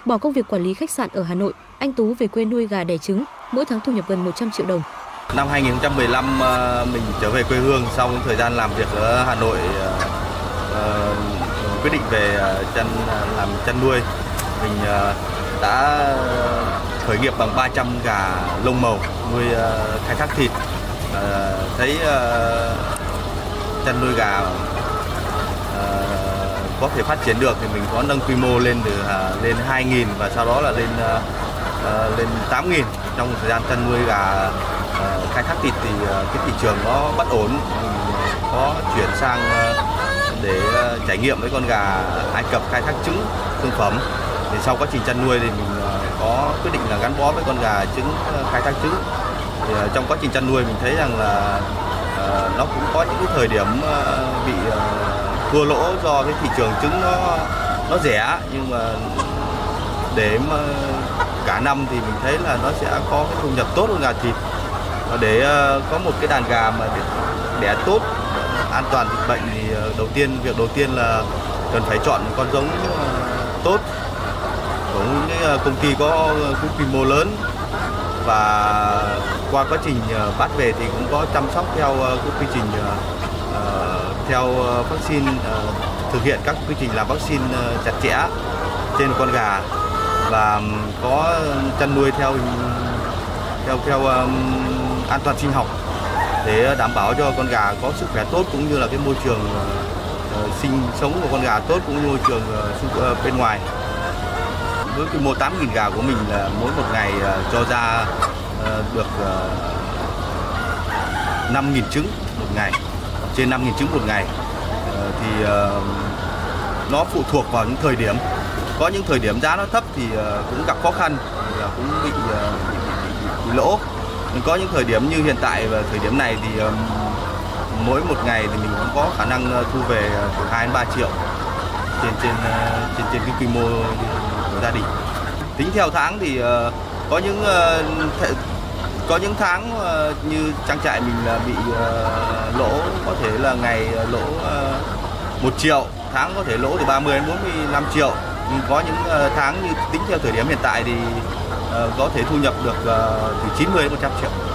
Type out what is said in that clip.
Bỏ công việc quản lý khách sạn ở Hà Nội, anh Tú về quê nuôi gà đẻ trứng, mỗi tháng thu nhập gần 100 triệu đồng. Năm 2015 mình trở về quê hương sau những thời gian làm việc ở Hà Nội, quyết định về làm chăn nuôi. Mình đã khởi nghiệp bằng 300 gà lông màu nuôi khai thác thịt. Thấy chăn nuôi gà có thể phát triển được thì mình có nâng quy mô lên từ lên 2.000 và sau đó là lên 8.000. Trong thời gian chăn nuôi gà khai thác thịt thì cái thị trường nó bất ổn, mình có chuyển sang để trải nghiệm với con gà Ai Cập khai thác trứng thương phẩm. Thì sau quá trình chăn nuôi thì mình có quyết định là gắn bó với con gà trứng khai thác trứng. Thì trong quá trình chăn nuôi mình thấy rằng là nó cũng có những cái thời điểm bị thua lỗ do cái thị trường trứng nó rẻ, nhưng mà để mà cả năm thì mình thấy là nó sẽ có cái thu nhập tốt hơn gà thịt. Và để có một cái đàn gà mà đẻ tốt, an toàn dịch bệnh thì việc đầu tiên là cần phải chọn con giống tốt của những cái công ty có quy mô lớn, và qua quá trình bắt về thì cũng có chăm sóc theo cái quy trình theo vaccine, thực hiện các quy trình làm vaccine chặt chẽ trên con gà, và có chăn nuôi theo an toàn sinh học để đảm bảo cho con gà có sức khỏe tốt, cũng như là cái môi trường sinh sống của con gà tốt, cũng như môi trường bên ngoài. Với quy mô 8.000 gà của mình là mỗi một ngày cho ra được 5.000 trứng một ngày, trên 5.000 trứng một ngày. Thì nó phụ thuộc vào những thời điểm. Có những thời điểm giá nó thấp thì cũng gặp khó khăn, cũng bị lỗ. Nhưng có những thời điểm như hiện tại và thời điểm này thì mỗi một ngày thì mình cũng có khả năng thu về từ 2 đến 3 triệu trên cái quy mô của gia đình. Tính theo tháng thì có những tháng như trang trại mình là bị lỗ, có thể là ngày lỗ 1 triệu, tháng có thể lỗ từ 30 đến 45 triệu. Nhưng có những tháng như tính theo thời điểm hiện tại thì có thể thu nhập được từ 90 đến 100 triệu.